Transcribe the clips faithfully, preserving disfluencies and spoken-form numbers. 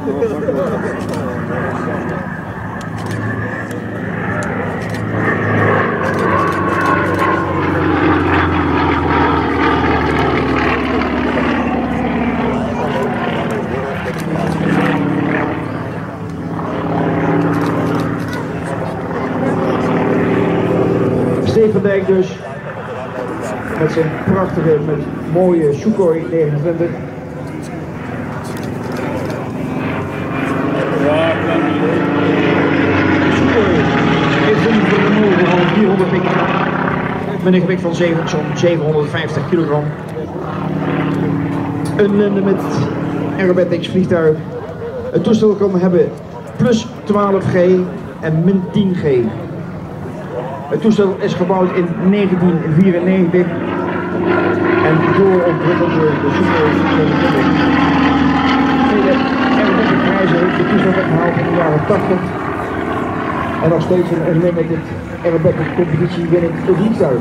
Steven Dijk dus, met zijn prachtige, met mooie Sukhoi negenentwintig. Sukhoi heeft een vermogen van vierhonderd pk met een gewicht van zo'n zevenhonderdvijftig kilogram. Een Limit Aerobatics vliegtuig. Het toestel kan hebben plus twaalf G en min tien G. Het toestel is gebouwd in negentien vierennegentig en doorontwikkeld door de Sukhoi zevenentwintig. Vele aerobatic prijzen heeft het toestel weggehaald in de jaren tachtig en nog steeds een Unlimited Aerobatic competitie winnend vliegtuig.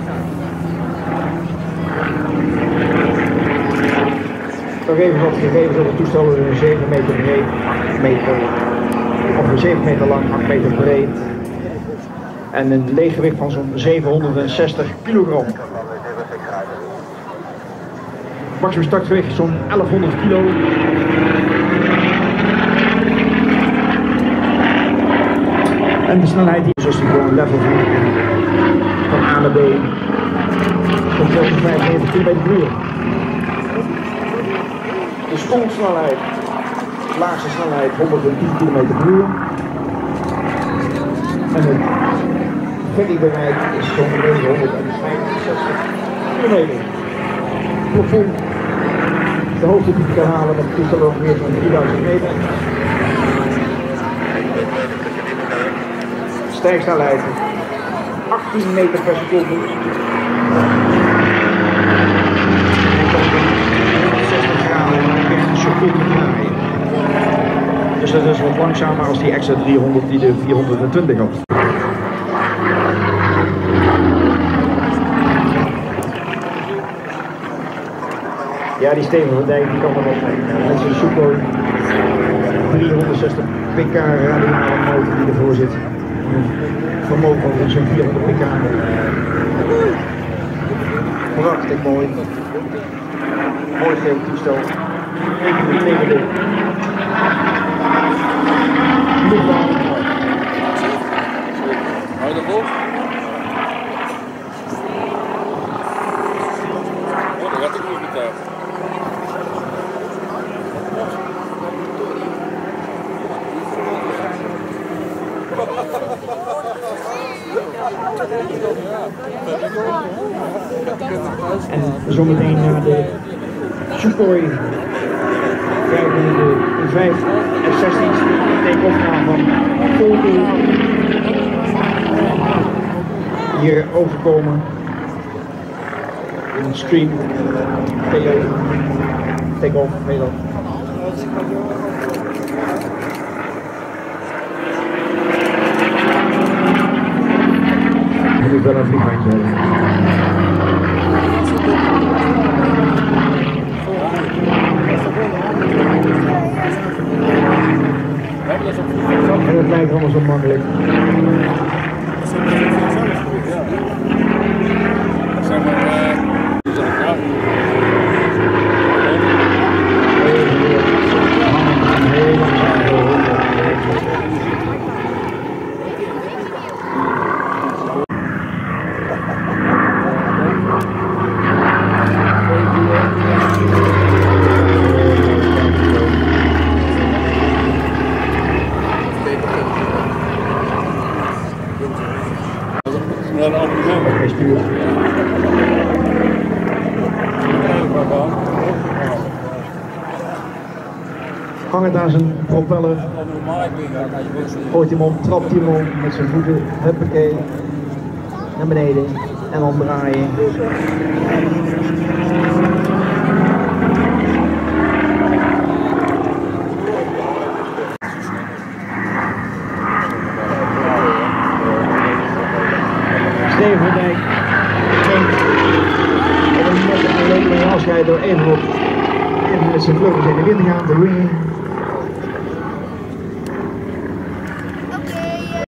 Nog even wat gegevens op het toestel: een zeven meter breed, meter, of een zeven meter lang, acht meter breed. En een leeggewicht van zo'n zevenhonderdzestig kilogram. Maximum startgewicht zo'n elfhonderd kilo. En de snelheid die zoals die gewoon level vliegt van A naar B tot vijfennegentig kilometer per uur. De stontsnelheid, de laagste snelheid honderdtien kilometer per uur. En het verrekbereik is zo'n negenhonderdvijfenzestig kilometer. Plafond, de hoogte die je kan halen met het toestel ongeveer zo'n drieduizend meter. Stijgsnelheid achttien meter per seconde. zestig graden per seconde draaien. Dus dat is wat langzamer als die extra driehonderd die de vierhonderdtwintig had. Ja, die Steven van Dijk die kan er nog met zijn Sukhoi driehonderdzestig pk radiale motor die ervoor zit. Vermogen van zo'n vierhonderd pk. Prachtig mooi. Mooi geel toestel. Even tegen de luchtbaan. Hou je erop? Oh, dat gaat ook niet met En zometeen naar de Sukhoi krijgen we de vijf F zestien's die take-off gaan van Volkel hier overkomen in een stream take-off meestal. Moet ik wel een vliegtuig hebben. En het lijkt allemaal zo makkelijk. Zeg maar, uh, een abonnement. Bestuur. Hangend aan zijn propeller, gooit hij hem om, trapt hij hem om met zijn voeten, huppakee, naar beneden en dan draaien. Steven van Dijk neemt op een net een afscheid door even op even met zijn vleugels